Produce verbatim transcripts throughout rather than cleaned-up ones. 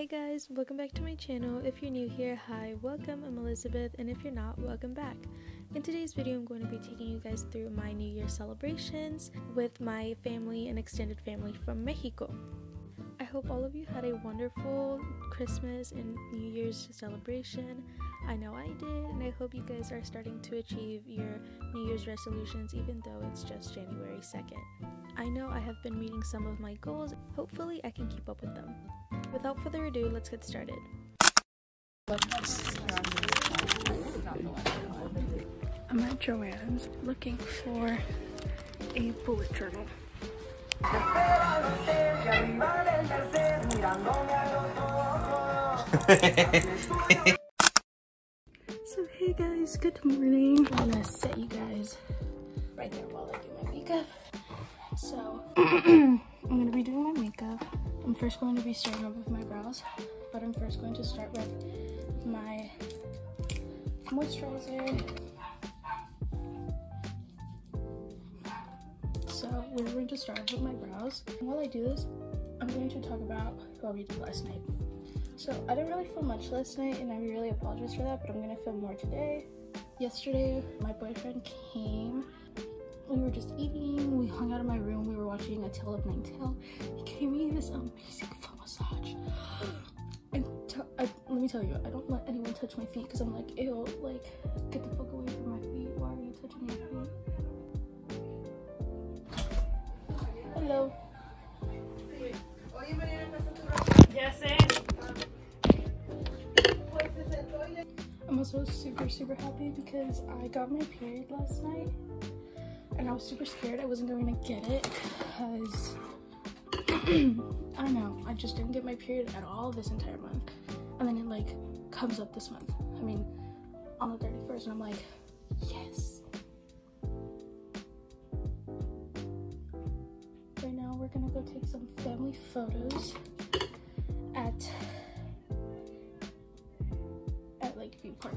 Hey guys, welcome back to my channel. If you're new here, hi, welcome, I'm Elizabeth, and if you're not, welcome back. In today's video, I'm going to be taking you guys through my New Year celebrations with my family and extended family from Mexico. I hope all of you had a wonderful Christmas and New Year's celebration. I know I did, and I hope you guys are starting to achieve your New Year's resolutions even though it's just January second. I know I have been meeting some of my goals. Hopefully I can keep up with them. Without further ado, let's get started. I'm at Joann's looking for a bullet journal. So hey guys, good morning. I'm gonna set you guys right there while I do my makeup. So I'm gonna be doing my makeup. I'm first going to be starting off with my brows, but I'm first going to start with my moisturizer. So we're going to start with my brows. And while I do this, I'm going to talk about what we did last night. So I didn't really film much last night, and I really apologize for that, but I'm gonna film more today. Yesterday, my boyfriend came. We were just eating, we hung out in my room, we were watching A Tale of Nine Tail. He gave me this amazing foot massage. And I, let me tell you, I don't let anyone touch my feet because I'm like, ew, like, get the fuck away from my feet. Why are you touching my feet? Hello. Yes, I'm also super, super happy because I got my period last night. And I was super scared I wasn't going to get it because, I don't know, I just didn't get my period at all this entire month. And then it like comes up this month. I mean, on the thirty-first, and I'm like, yes. Right now we're gonna go take some family photos at, at Lakeview Park.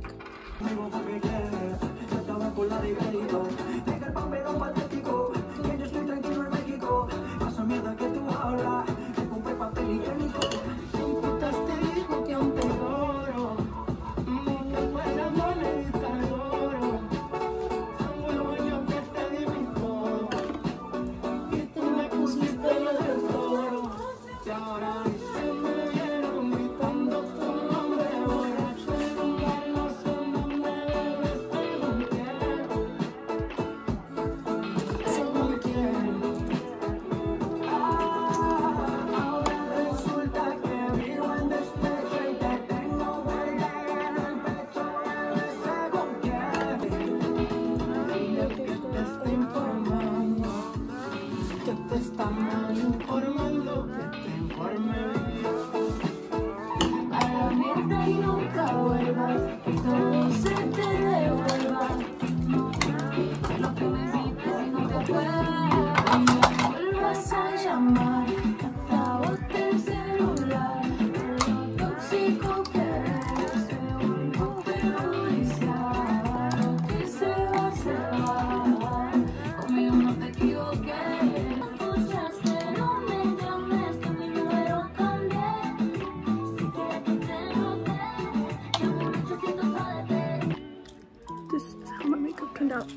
This is how my makeup turned out.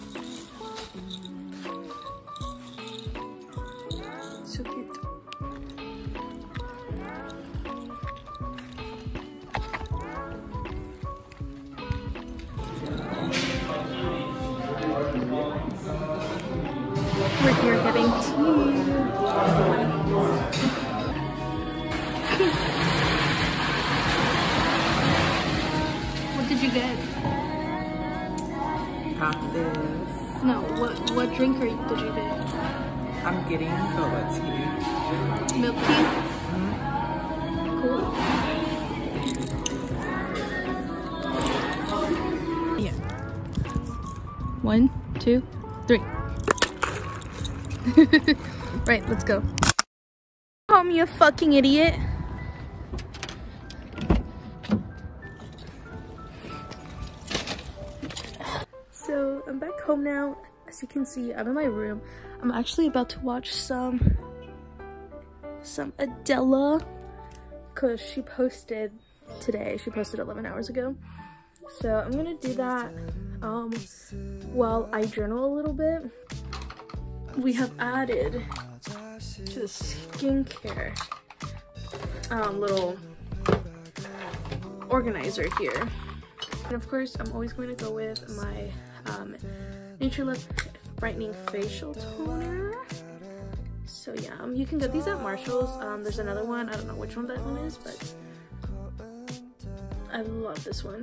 So cute. We're here getting tea. What did you get? Got this. No, what what drink are you, did you get? I'm getting boba tea. Milk tea? Mm-hmm. Cool. Yeah. One, two, three. Right, let's go. Call me a fucking idiot. So I'm back home now. As you can see, I'm in my room. I'm actually about to watch some some Adele because she posted today. She posted eleven hours ago. So I'm gonna do that um, while I journal a little bit. We have added to the skincare um, little organizer here. And of course, I'm always going to go with my um, Naturelove Brightening Facial Toner. So yeah, um, you can get these at Marshall's. Um, there's another one. I don't know which one that one is, but I love this one.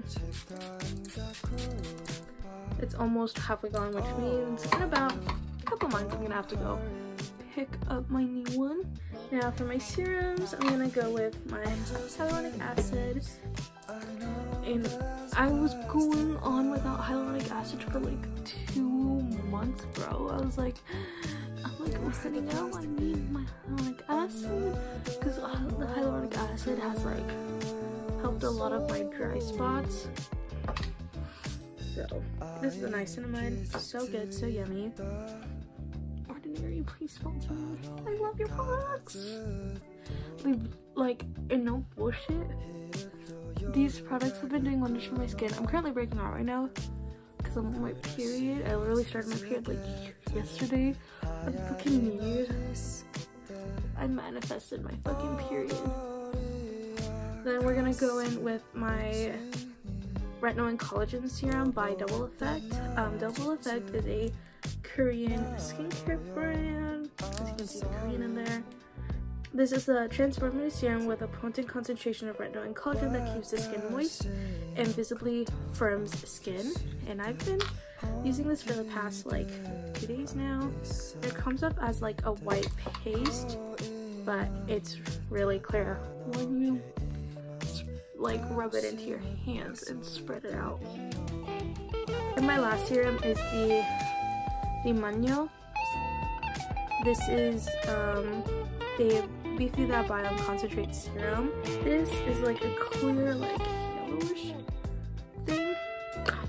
It's almost halfway gone, which means in about a couple months I'm gonna have to go pick up my new one. Now for my serums, I'm gonna go with my hyaluronic acid. And I was going on without hyaluronic acid for like two months, bro. I was like, I'm like listening out. I need my hyaluronic acid because the hyaluronic acid has like helped a lot of my dry spots. So this is the niacinamide. So good, so yummy. Ordinary, please sponsor me. I love your products. Like, like, and no bullshit, these products have been doing wonders for my skin. I'm currently breaking out right now because I'm on my period. I literally started my period like yesterday on fucking New Year's. I manifested my fucking period. Then we're gonna go in with my Retinol and Collagen Serum by Double Effect. Um, Double Effect is a Korean skincare brand. As you can see the Korean in there. This is a transformative serum with a potent concentration of retinol and collagen that keeps the skin moist and visibly firms skin. And I've been using this for the past like two days now. It comes up as like a white paste, but it's really clear when you like rub it into your hands and spread it out. And my last serum is the the Manyo. This is um the Beefy That Biome Concentrate Serum. This is like a clear, like yellowish thing. Oh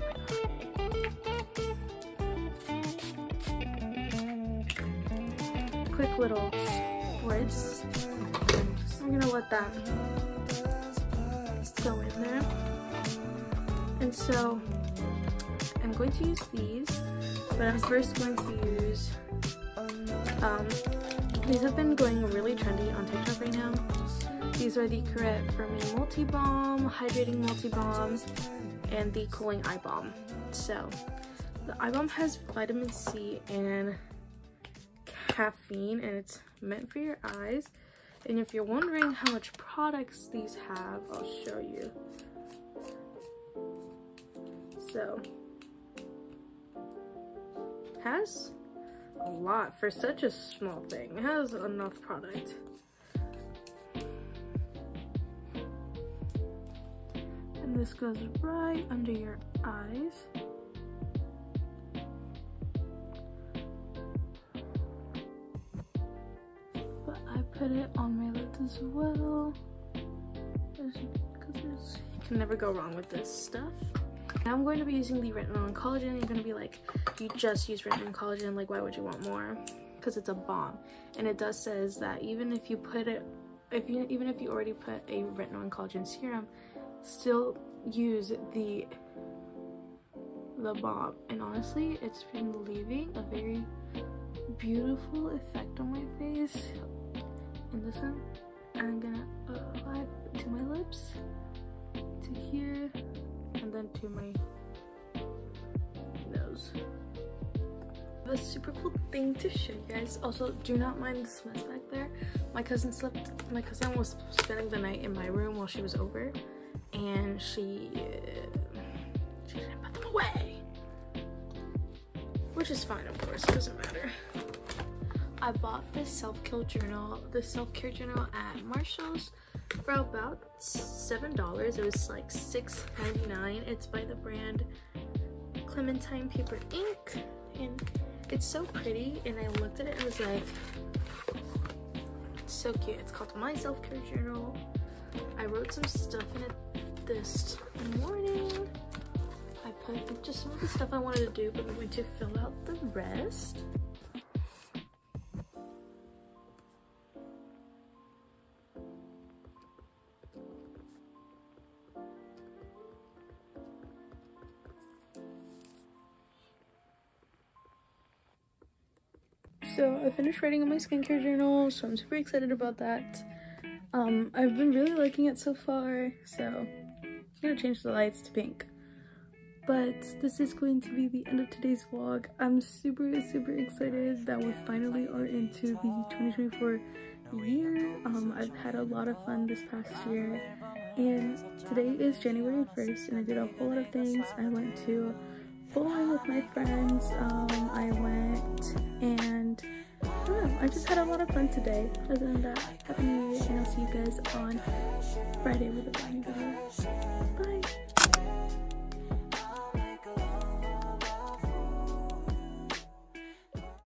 my god. Quick little spritz. I'm gonna let that go in there. And so I'm going to use these, but I'm first going to use um these have been going really trendy on TikTok right now. These are the Correct For Me Multi Balm, Hydrating Multi Balm, and the Cooling Eye Balm. So the eye balm has vitamin C and caffeine, and it's meant for your eyes. And if you're wondering how much products these have, I'll show you. So has a lot for such a small thing. It has enough product. And this goes right under your eyes. But I put it on my lids as well, because you can never go wrong with this stuff. Now I'm going to be using the retinol and collagen. You're going to be like, you just use retinol and collagen, like why would you want more? Because it's a balm, and it does says that even if you put it, if you even if you already put a retinol and collagen serum, still use the the balm. And honestly, it's been leaving a very beautiful effect on my face. And this one, I'm gonna apply to my lips, to here, and then to my nose. A super cool thing to show you guys. Also, do not mind the mess back there. My cousin slept. My cousin was spending the night in my room while she was over, and she uh, she didn't put them away, which is fine, of course. It doesn't matter. I bought this self-care journal, this self-care journal at Marshall's for about seven dollars. It was like six ninety-nine. It's by the brand Clementine Paper Ink, and it's so pretty. And I looked at it and was like, it's so cute. It's called My Self-Care Journal. I wrote some stuff in it this morning. I put just some of the stuff I wanted to do, but I'm going to fill out the rest. So I finished writing on my skincare journal, so I'm super excited about that. Um, I've been really liking it so far, so I'm gonna change the lights to pink. But this is going to be the end of today's vlog. I'm super, super excited that we finally are into the twenty twenty-four year. Um, I've had a lot of fun this past year, and today is January first, and I did a whole lot of things. I went to bowling with my friends. Um, I went and I don't know, I just had a lot of fun today. Other than that, Happy New Year, and I'll see you guys on Friday with a brand new video. Bye!